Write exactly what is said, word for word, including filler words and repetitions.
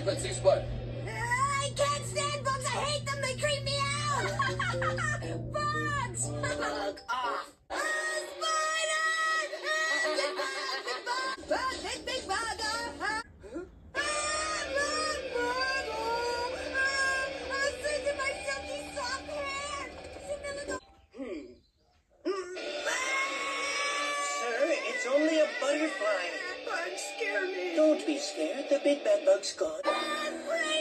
Let's see Spud. I can't stand bugs. I hate them. They creep me out. Bugs. Bug off. Ah, spiders. Ah, big bug, big bug. Bug, big, big bug. Ah, ah. Ah, bug, bug. Oh, ah, I'm sick of my silky soft hair. Hmm. Sir, it's only a butterfly. Bugs scare me. Don't be scared. The big bad bug's gone. I'm free.